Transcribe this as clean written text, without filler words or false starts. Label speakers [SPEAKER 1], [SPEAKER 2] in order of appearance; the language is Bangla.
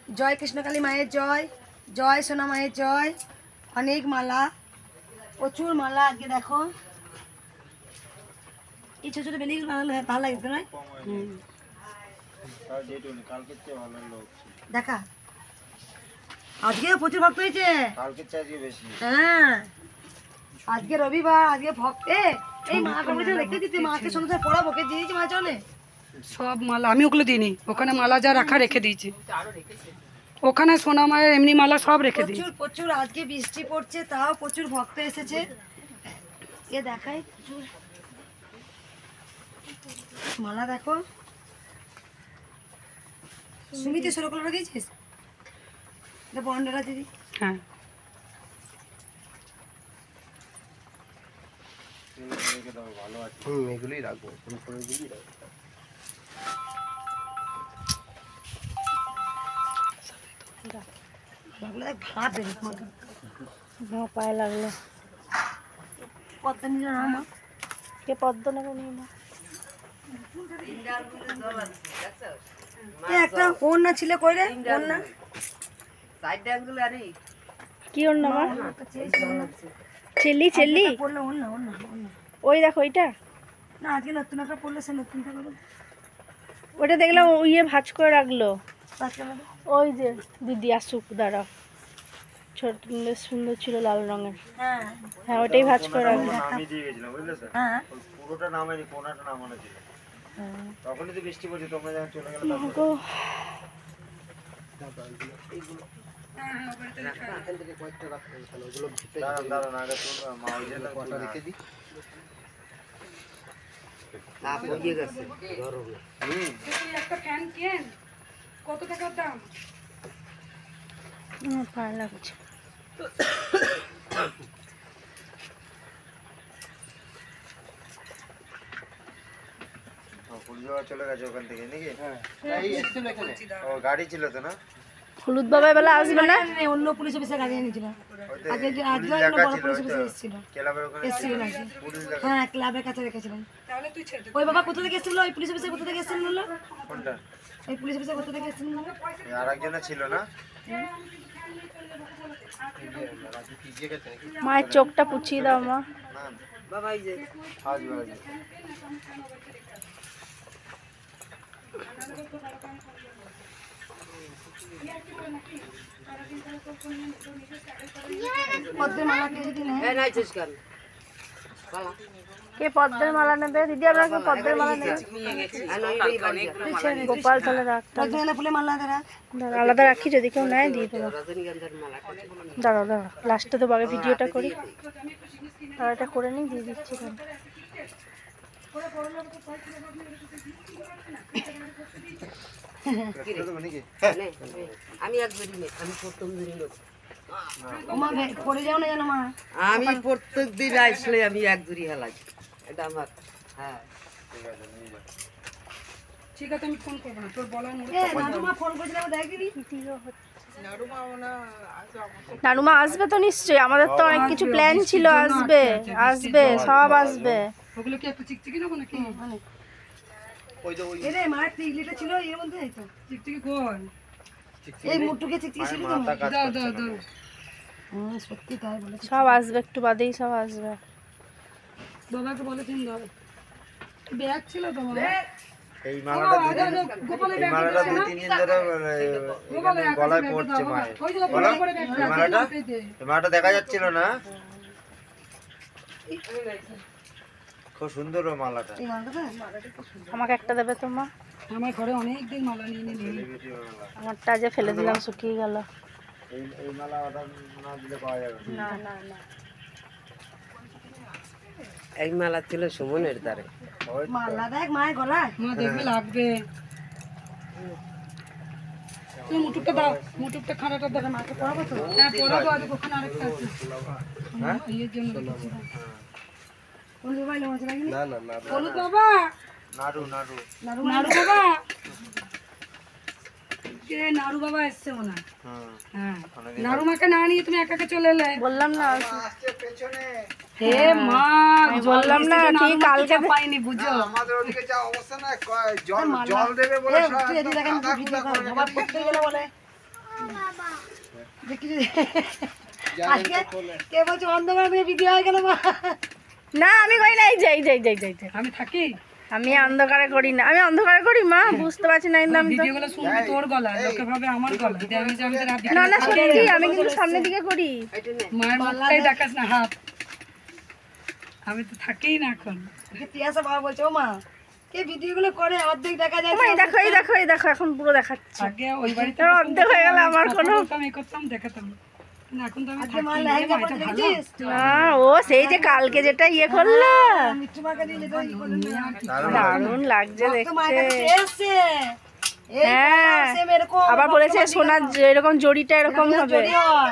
[SPEAKER 1] জয় কৃষ্ণকালী মায়ের জয়, জয় সোনা মায়ের জয়। অনেক মালা, প্রচুর মালা। আজকে দেখো এই ছোট ছোট বেলিগুলো ভালো লাগবে না? দেখা আজকেও প্রচুর ভক্ত হয়েছে। হ্যাঁ আজকে রবিবার, আজকে ভক্ত। এই মাটা বলেছে রেখে দিতে, মাকে সন্ধ্যা পড়াবো, কে দিয়েছি মা চলে
[SPEAKER 2] সব মালা আমি ওগুলো দিইনি, ওখানে মালা যা রাখা রেখে দিয়েছি। ওখানে সোনা মায়ের এমনি মালা সব রেখে দিয়েছি।
[SPEAKER 1] প্রচুর প্রচুর আজকে বৃষ্টি পড়ছে, তাও প্রচুর ভক্ত এসেছে। এ দেখাই প্রচুর মালা। দেখো সুমিতে ষোলো কলর গেছিস বন্ডরা দিদি।
[SPEAKER 2] হ্যাঁ
[SPEAKER 3] এগুলোই রাখবো।
[SPEAKER 1] ভাত দেবে
[SPEAKER 4] পায়ে লাগলো।
[SPEAKER 1] পদ্মা নিল না মা,
[SPEAKER 4] কে পদ্ম নেবো নিয়ে না।
[SPEAKER 1] একটা ওড়না ছিল কই রে? ওড়না
[SPEAKER 4] কি ওর নাম? চেল্লি চেল্লি
[SPEAKER 1] পড়লো, ওড়না ওড়না ওড়না।
[SPEAKER 4] ওই দেখো ওইটা
[SPEAKER 1] না আজকে নতুন একটা পড়লে সে নতুনটা করো।
[SPEAKER 4] ওটা দেখলাম ইয়ে ভাঁজ করে রাখলো।
[SPEAKER 1] আজকে আমাদের
[SPEAKER 4] ওই যে দিদি আসুক দাঁড়া, ছোট বেশ সুন্দর ছিল লাল রঙের।
[SPEAKER 1] হ্যাঁ
[SPEAKER 4] হ্যাঁ ওটাই ভাঁজ করে রাখলো।
[SPEAKER 3] আমি দিয়ে গেছিলাম বুঝলে স্যার,
[SPEAKER 1] হ্যাঁ
[SPEAKER 3] পুরোটা নামাইনি, কোনাটা নামানো ছিল। তখনই তো বৃষ্টি পড়ছে, তোমরা যখন চলে গেলে
[SPEAKER 4] গো,
[SPEAKER 3] দাঁড়ান আগে তোমরা মা ওই জন্য কটা রেখে দিই।
[SPEAKER 2] একটা ফ্যান কেন, কত টাকার দাম?
[SPEAKER 4] আমার পায়ে লাগছে।
[SPEAKER 3] চলে গেছে ওখান থেকে নাকি? ও গাড়ি ছিল তো না?
[SPEAKER 4] হলুদ বাবা বেলা আসবে না?
[SPEAKER 1] অন্য পুলিশ অফিসার গাড়ি এনেছিল আগে, যে আজকে বড় পুলিশ অফিসার এসেছিল এসেছিল নাকি? হ্যাঁ ক্লাবের কাছে রেখেছিলাম।
[SPEAKER 2] তাহলে তুই ছেড়ে দে।
[SPEAKER 1] ওই বাবা কোথা থেকে এসেছিল? ওই পুলিশ অফিসার কোথা থেকে এসেছিল বললো?
[SPEAKER 3] কোনটা?
[SPEAKER 1] ওই পুলিশ অফিসার কোথা থেকে এসেছিল?
[SPEAKER 3] আরেকজনের ছিল না?
[SPEAKER 4] মায়ের চোখটা পুছিয়ে দাও মা।
[SPEAKER 3] বাবা এই যে আসবে
[SPEAKER 1] পদ্মের মালা কে যদি নেয়?
[SPEAKER 4] কে পদ্মের মালা নেবে? দিদি আমরা কে পদ্মের মালা নেবে? গোপাল তাহলে রাখতে হবে।
[SPEAKER 1] রজনীগন্ধা ফুলের মালা দেরা।
[SPEAKER 4] দাঁড়া, আলাদা রাখি, যদি কেউ নেয় দিয়ে দেবো। দাঁড়াও দাঁড়াও, লাস্টে তো আগে ভিডিওটা করি, আর এটা করে নিই, দিয়ে দিচ্ছি।
[SPEAKER 5] আমি একবারই নেই, আমি প্রথম দিন
[SPEAKER 1] ওমা পড়ে যাও না জানো মা।
[SPEAKER 5] আমি প্রত্যেক দিন আসলে আমি এক জুড়ি হেলাই, এটা আমার। হ্যাঁ
[SPEAKER 2] ঠিক আছে, আমি ফোন করবো না, তোর বলার
[SPEAKER 1] এ নানুমা ফোন করেছিলাম দেখিনি।
[SPEAKER 4] নানুমা আসবে তো নিশ্চয়ই, আমাদের তো অনেক কিছু প্ল্যান ছিল। আসবে আসবে সব আসবে।
[SPEAKER 2] ওগুলো কি একটু চিকচিকি নেবো নাকি?
[SPEAKER 1] এরে মার টিকলিটা ছিল এর মধ্যে তো
[SPEAKER 2] চিকচিকি কর।
[SPEAKER 1] এই মুটুকে চিকচিকি ছিল তো।
[SPEAKER 2] দাও দাও দাও।
[SPEAKER 1] সত্যি তাই বলে।
[SPEAKER 4] সব আসবে, একটু বাদেই সব আসবে।
[SPEAKER 2] বাবাকে বলেছেন দাও, ব্যাগ ছিল তোমার?
[SPEAKER 3] এই মালাটা এই মালাটা 2-3 দিন ধরে এখানে গলায় পড়ছে মায়ের। বলো এই মালাটা দেখা যাচ্ছিল না? খুব সুন্দর ও মালাটা।
[SPEAKER 1] এই মালাটা
[SPEAKER 4] আমাকে একটা দেবে তো মা?
[SPEAKER 2] আমার ঘরে অনেক দিন মালা নিয়ে নিয়ে
[SPEAKER 4] আমারটা যে ফেলে দিলাম, শুকিয়ে গেল।
[SPEAKER 3] এই মালা অর্ডার না দিলে পাওয়া যাবে
[SPEAKER 4] না না না,
[SPEAKER 5] এই মালা ছিল সুমনের দ্বারে।
[SPEAKER 1] মালা দেখ মায়ের গলায়।
[SPEAKER 2] মা দেখবে লাগবে। তুমি মুটুকটা দাও, মুটুকটা খাড়াটা দাও।
[SPEAKER 1] মাকে পড়াবো তো।
[SPEAKER 2] হ্যাঁ পড়াবো, আর ওখানে আরেকটা আছে ইয়ের জন্য রেখেছিলাম।
[SPEAKER 1] হলুদ বাবা এলো মাঝে লাগিনি।
[SPEAKER 3] না না না
[SPEAKER 2] হলুদ বাবা,
[SPEAKER 3] নাড়ু নাড়ু
[SPEAKER 1] নাড়ু
[SPEAKER 2] নাড়ু বাবা কে? নাড়ু বাবা এসছে মনে হয়। হ্যাঁ নাড়ু মাকে না নিয়ে তুমি একা একা চলে এলে।
[SPEAKER 4] বললাম না।
[SPEAKER 2] হে মা,
[SPEAKER 4] বললাম না ঠিক কালকে
[SPEAKER 2] পাইনি বুঝো।
[SPEAKER 3] আমাদের ওদিকে যা অবস্থা না, জল দেবে বলে
[SPEAKER 1] এ তুই এদিকে দেখেন ভিডিও কর। বাবা পড়তে গেলে বলে দেখি আজকে কে বলছে অন্ধকার থেকে ভিডিও হয়ে গেল মা?
[SPEAKER 4] না আমি করি না, এই যে এই যে এই যে, এই যে, এই যে।
[SPEAKER 2] আমি থাকি
[SPEAKER 4] আমি অন্ধকারে করি না, আমি অন্ধকারে করি মা, বুঝতে পারছি না কিন্তু আমি তো
[SPEAKER 2] ভিডিওগুলো শুনবি তোর গলা, লোকে ভাবে আমার গলা। আমি যে আমি তো রাত
[SPEAKER 4] না না সত্যি আমি কিন্তু সামনের দিকে করি।
[SPEAKER 2] মায়ের মুখটাই দেখাস না হাত, আমি তো থাকিই না এখন।
[SPEAKER 1] তিয়াসা বাবা বলছে ও মা কে ভিডিওগুলো করে অর্ধেক দেখা যায়।
[SPEAKER 4] ও মা, এই দেখো এই দেখো এই দেখো, এখন পুরো দেখাচ্ছে।
[SPEAKER 2] আগে ওই বাড়িতে
[SPEAKER 4] এবার অর্ধেক হয়ে গেল আমার কোনো।
[SPEAKER 2] আমি করতাম দেখাতাম, কিন্তু এখন তো আমি
[SPEAKER 1] আজকে
[SPEAKER 2] থাকি
[SPEAKER 1] মা
[SPEAKER 2] না।
[SPEAKER 1] লেহেঙ্গা পরে
[SPEAKER 2] এটা ভালো।
[SPEAKER 1] দেখেছিস?
[SPEAKER 4] না ও সেই যে কালকে যেটা ইয়ে করলো,
[SPEAKER 1] মিঠু মাকে দিয়ে যেটা ই করলেন না।
[SPEAKER 4] দারুণ লাগছে
[SPEAKER 1] তো মায়ের
[SPEAKER 4] দেখতে।
[SPEAKER 1] কাছে এসছে। এই
[SPEAKER 4] হ্যাঁ
[SPEAKER 1] সেম এরকম
[SPEAKER 4] আবার বলেছে সোনার এরকম জড়িটা এরকম হবে।
[SPEAKER 1] জড়ি হয়।